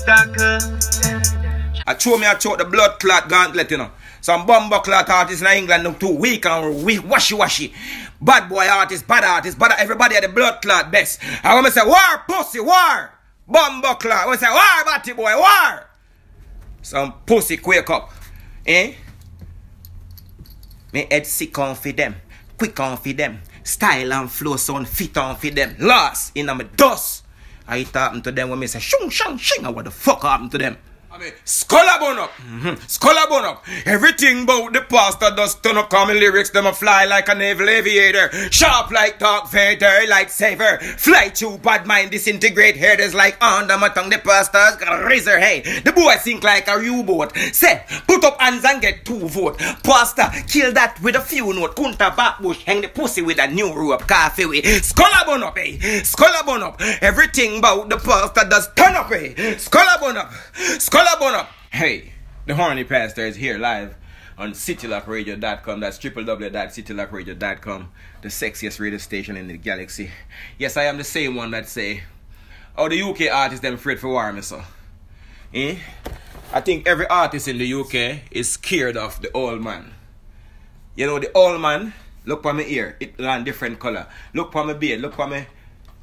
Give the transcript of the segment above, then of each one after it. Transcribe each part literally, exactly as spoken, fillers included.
I show me I choke the blood clot gauntlet, you know. Some bumbo clot artists in England look too weak and we washy washy. Bad boy artists, bad artists, bad everybody at the blood clot best. I want to say war, pussy, war. Bumbo clot. I want to say war, batty boy, war. Some pussy quake up. Eh? Me head sick on for them. Quick on for them. Style and flow sound fit on for them. Lost in my dust. I talking to them when me say shung shung shing. What the fuck happened to them? I mean, skull a bun up, mm-hmm. Skull a bun up. Everything about the pastor does turn up. Call me lyrics, them a fly like a naval aviator. Sharp like Dark Vader, like Saver. Fly to bad mind, disintegrate headers like under my tongue. The pastor's got a razor, hey. The boy sink like a U-boat. Say, put up hands and get two vote. Pastor, kill that with a few note. Kunta backbush, hang the pussy with a new rope. Coffee with skull a bun up, hey. Skull a bun up. Everything about the pastor does turn up, hey. Skull a bun up. Skull up. Hey, the horny pastor is here live on city lock radio dot com. That's w w w dot city lock radio dot com, the sexiest radio station in the galaxy. Yes, I am the same one that say, oh, the U K artists them afraid for war, me so. Eh? I think every artist in the U K is scared of the old man. You know, the old man, look for my ear, it land different color. Look for my beard, look for my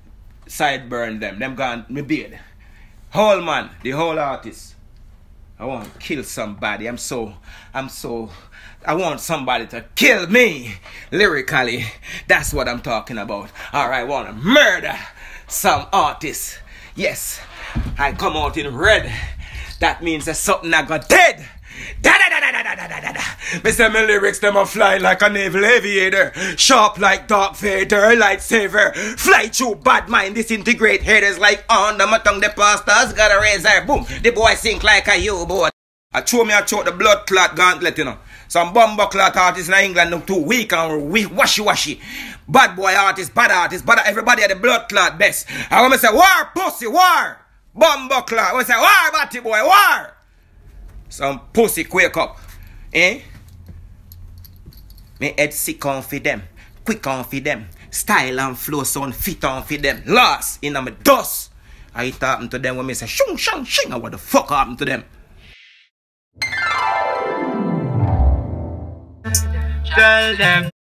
sideburn them, them gone my beard. Whole man, the whole artist. I want to kill somebody. I'm so, I'm so, I want somebody to kill me. Lyrically, that's what I'm talking about. Alright, I want to murder some artists. Yes, I come out in red. That means there's something I got dead. Da da da da da da da da da. Me say my lyrics, them a fly like a naval aviator. Sharp like Dark Vader, lightsaber. Fly through bad mind, disintegrate haters like under my tongue. The pastors got a razor, boom. The boy sink like a U-boat. I show me I choke the blood clot gauntlet, you know. Some bumbo clot artists in England look too weak and we washy washy. Bad boy artists, bad artists, bad everybody at the blood clot best. I want to say war, pussy, war. Bumbo clot. I want to say war, batty boy, war. Some pussy quake up. Eh? Me head sick on for them. Quick on for them. Style and flow sound fit on for them. Lost in my dust. I talking to them when me say shung shung shing. What the fuck happened to them? Tell them.